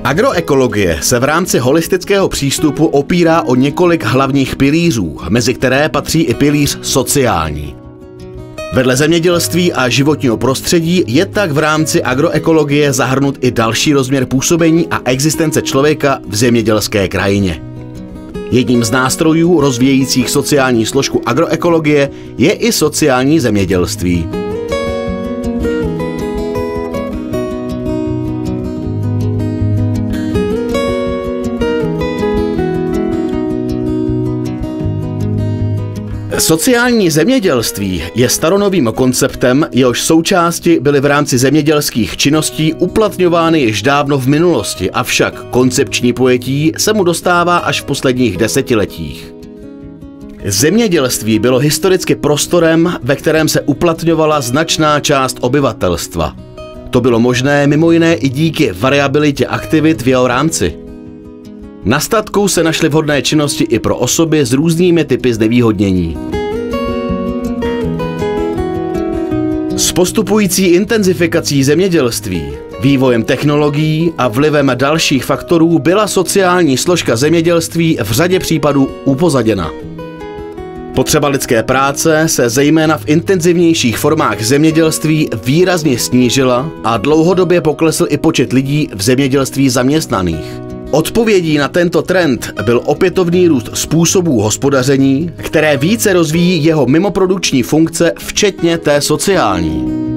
Agroekologie se v rámci holistického přístupu opírá o několik hlavních pilířů, mezi které patří i pilíř sociální. Vedle zemědělství a životního prostředí je tak v rámci agroekologie zahrnut i další rozměr působení a existence člověka v zemědělské krajině. Jedním z nástrojů rozvíjejících sociální složku agroekologie je i sociální zemědělství. Sociální zemědělství je staronovým konceptem, jehož součásti byly v rámci zemědělských činností uplatňovány již dávno v minulosti, avšak koncepční pojetí se mu dostává až v posledních desetiletích. Zemědělství bylo historicky prostorem, ve kterém se uplatňovala značná část obyvatelstva. To bylo možné mimo jiné i díky variabilitě aktivit v jeho rámci. Na statku se našly vhodné činnosti i pro osoby s různými typy znevýhodnění. S postupující intenzifikací zemědělství, vývojem technologií a vlivem dalších faktorů byla sociální složka zemědělství v řadě případů upozaděna. Potřeba lidské práce se zejména v intenzivnějších formách zemědělství výrazně snížila a dlouhodobě poklesl i počet lidí v zemědělství zaměstnaných. Odpovědí na tento trend byl opětovný růst způsobů hospodaření, které více rozvíjí jeho mimoprodukční funkce, včetně té sociální.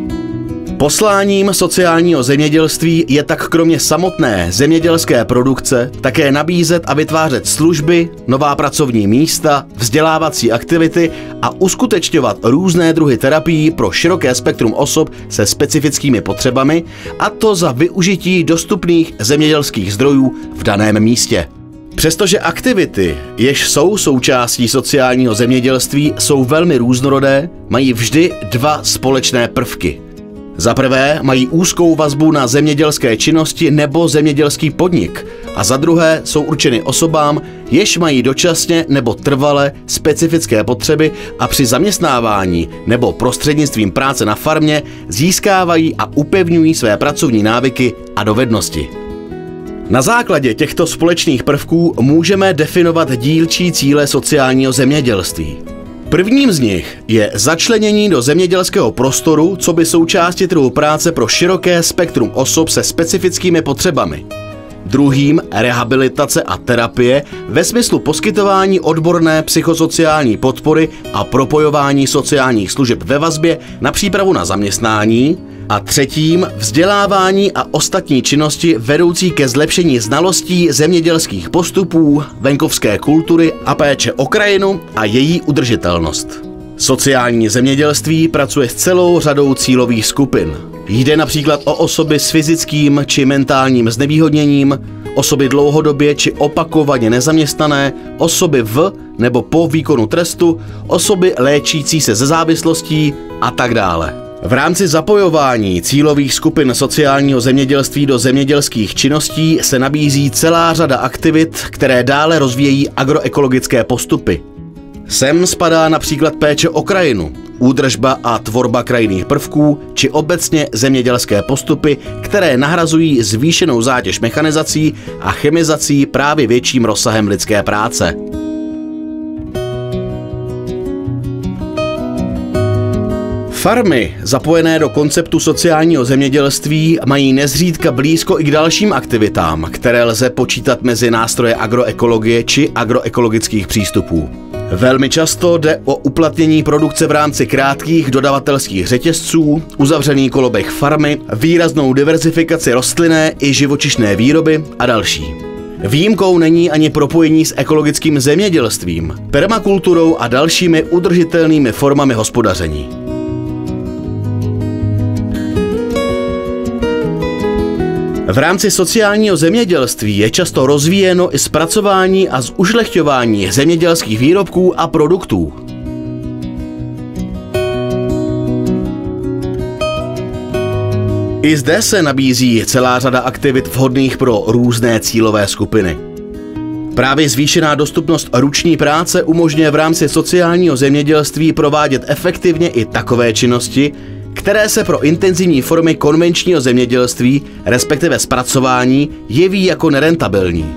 Posláním sociálního zemědělství je tak kromě samotné zemědělské produkce také nabízet a vytvářet služby, nová pracovní místa, vzdělávací aktivity a uskutečňovat různé druhy terapií pro široké spektrum osob se specifickými potřebami, a to za využití dostupných zemědělských zdrojů v daném místě. Přestože aktivity, jež jsou součástí sociálního zemědělství, jsou velmi různorodé, mají vždy dva společné prvky. Za prvé mají úzkou vazbu na zemědělské činnosti nebo zemědělský podnik a za druhé jsou určeny osobám, jež mají dočasně nebo trvale specifické potřeby a při zaměstnávání nebo prostřednictvím práce na farmě získávají a upevňují své pracovní návyky a dovednosti. Na základě těchto společných prvků můžeme definovat dílčí cíle sociálního zemědělství. Prvním z nich je začlenění do zemědělského prostoru coby součásti trhu práce pro široké spektrum osob se specifickými potřebami. Druhým rehabilitace a terapie ve smyslu poskytování odborné psychosociální podpory a propojování sociálních služeb ve vazbě na přípravu na zaměstnání. A třetím vzdělávání a ostatní činnosti vedoucí ke zlepšení znalostí zemědělských postupů, venkovské kultury a péče o krajinu a její udržitelnost. Sociální zemědělství pracuje s celou řadou cílových skupin. Jde například o osoby s fyzickým či mentálním znevýhodněním, osoby dlouhodobě či opakovaně nezaměstnané, osoby v nebo po výkonu trestu, osoby léčící se ze závislostí a tak dále. V rámci zapojování cílových skupin sociálního zemědělství do zemědělských činností se nabízí celá řada aktivit, které dále rozvíjejí agroekologické postupy. Sem spadá například péče o krajinu, údržba a tvorba krajinných prvků či obecně zemědělské postupy, které nahrazují zvýšenou zátěž mechanizací a chemizací právě větším rozsahem lidské práce. Farmy zapojené do konceptu sociálního zemědělství mají nezřídka blízko i k dalším aktivitám, které lze počítat mezi nástroje agroekologie či agroekologických přístupů. Velmi často jde o uplatnění produkce v rámci krátkých dodavatelských řetězců, uzavřený koloběh farmy, výraznou diverzifikaci rostlinné i živočišné výroby a další. Výjimkou není ani propojení s ekologickým zemědělstvím, permakulturou a dalšími udržitelnými formami hospodaření. V rámci sociálního zemědělství je často rozvíjeno i zpracování a zušlechťování zemědělských výrobků a produktů. I zde se nabízí celá řada aktivit vhodných pro různé cílové skupiny. Právě zvýšená dostupnost ruční práce umožňuje v rámci sociálního zemědělství provádět efektivně i takové činnosti, které se pro intenzivní formy konvenčního zemědělství, respektive zpracování, jeví jako nerentabilní.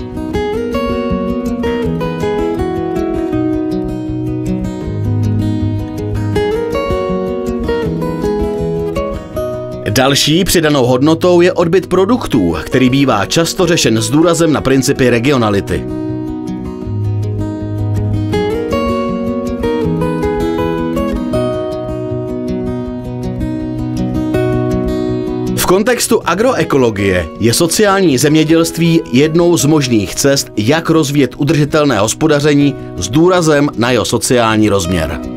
Další přidanou hodnotou je odbyt produktů, který bývá často řešen s důrazem na principy regionality. V kontextu agroekologie je sociální zemědělství jednou z možných cest, jak rozvíjet udržitelné hospodaření s důrazem na jeho sociální rozměr.